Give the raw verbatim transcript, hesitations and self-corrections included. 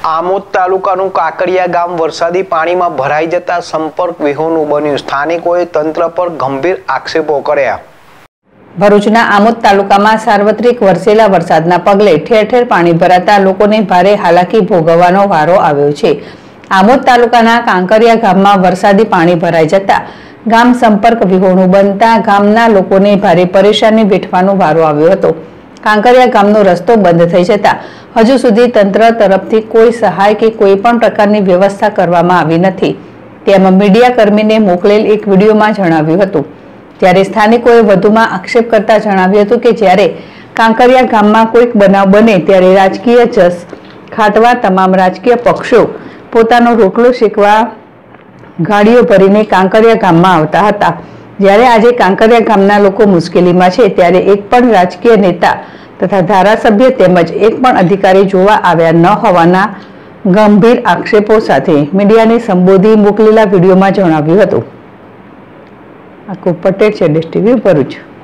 આમોદ તાલુકાનું કાંકરિયા ગામ વરસાદી પાણીમાં ભરાઈ જતા સંપર્ક વિહોણું બન્યું। સ્થાનિકોએ તંત્ર પર ગંભીર આક્ષેપો કર્યા। ભરૂચના આમોદ તાલુકામાં સાર્વત્રિક વરસેલા વરસાદના પગલે ઠેર ઠેર પાણી ભરાતા લોકોને ભારે હાલાકી ભોગવવાનો વારો આવ્યો છે। આમોદ તાલુકાના કાંકરિયા ગામમાં વરસાદી પાણી ભરાઈ જતા ગામ સંપર્ક વિહોણું બનતા ગામના લોકોને ભારે પરેશાની વેઠવાનો વારો આવ્યો હતો। કાંકરિયા ગામનો રસ્તો બંધ થઈ જતા હજુ સુધી તંત્ર તરફથી કોઈ સહાય કે કોઈ પણ પ્રકારની વ્યવસ્થા કરવામાં આવી નથી તેમ મીડિયા કર્મીને મોકલેલ એક વિડીયોમાં જણાવ્યું હતું। ત્યારે સ્થાનિકોએ વધુમાં આક્ષેપ કરતા જણાવ્યું હતું કે જ્યારે કાંકરિયા ગામમાં કોઈક બનાવ બને ત્યારે રાજકીય જસ ખાટવા તમામ રાજકીય પક્ષો પોતાનો રોટલો શેકવા ગાડીઓ ભરીને કાંકરિયા ગામમાં આવતા હતા। જ્યારે આજે કાંકરિયા ગામના લોકો મુશ્કેલીમાં છે ત્યારે એક પણ રાજકીય નેતા તથા ધારાસભ્ય તેમજ એક પણ અધિકારી જોવા આવ્યા ન હોવાના ગંભીર આક્ષેપો સાથે મીડિયાને સંબોધી મોકલેલા વિડીયોમાં જણાવ્યું હતું। આકુ પટેલ છે, ડીશ ટીવી ભરૂચ।